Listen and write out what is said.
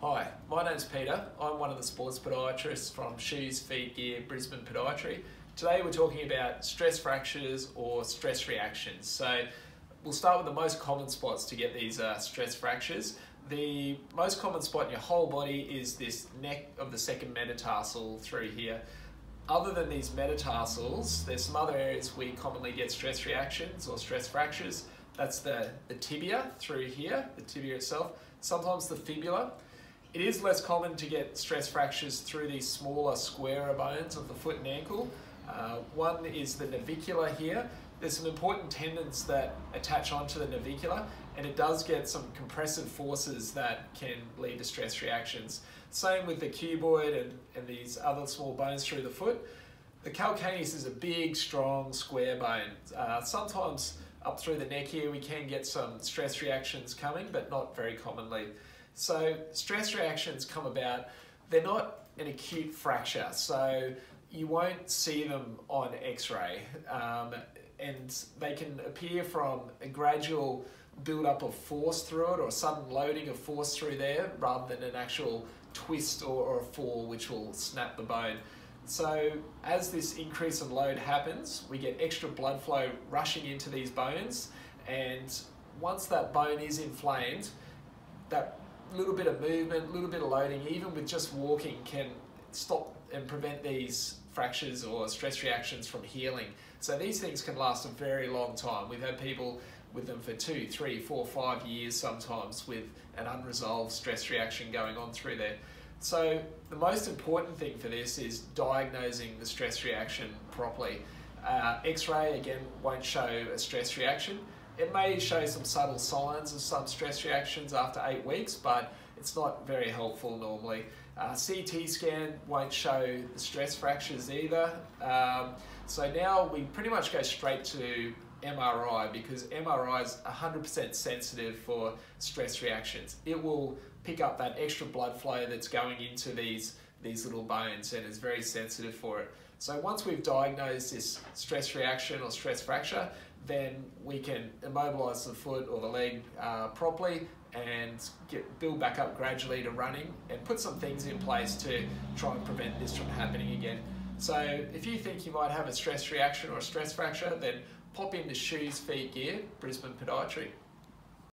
Hi, my name's Peter. I'm one of the sports podiatrists from Shoes, Feet, Gear, Brisbane Podiatry. Today we're talking about stress fractures or stress reactions. So we'll start with the most common spots to get these stress fractures. The most common spot in your whole body is this neck of the second metatarsal through here. Other than these metatarsals, there's some other areas we commonly get stress reactions or stress fractures. That's the tibia through here, the tibia itself, sometimes the fibula. It is less common to get stress fractures through these smaller, squarer bones of the foot and ankle. One is the navicular here. There's some important tendons that attach onto the navicular, and it does get some compressive forces that can lead to stress reactions. Same with the cuboid and these other small bones through the foot. The calcaneus is a big, strong, square bone. Sometimes up through the neck here we can get some stress reactions coming, but not very commonly. So stress reactions come about, they're not an acute fracture, so you won't see them on x-ray, and they can appear from a gradual build-up of force through it or sudden loading of force through there rather than an actual twist or a fall which will snap the bone. So as this increase in load happens, we get extra blood flow rushing into these bones, and once that bone is inflamed, that little bit of movement, little bit of loading, even with just walking, can stop and prevent these fractures or stress reactions from healing. So these things can last a very long time. We've had people with them for 2, 3, 4, 5 years sometimes with an unresolved stress reaction going on through there. So the most important thing for this is diagnosing the stress reaction properly. X-ray again won't show a stress reaction. It may show some subtle signs of some stress reactions after 8 weeks, but it's not very helpful normally. CT scan won't show the stress fractures either. So now we pretty much go straight to MRI, because MRI is 100% sensitive for stress reactions. It will pick up that extra blood flow that's going into these little bones, and is very sensitive for it. So once we've diagnosed this stress reaction or stress fracture, then we can immobilize the foot or the leg properly and build back up gradually to running, and put some things in place to try and prevent this from happening again. So if you think you might have a stress reaction or a stress fracture, then pop into Shoes, Feet, Gear, Brisbane Podiatry.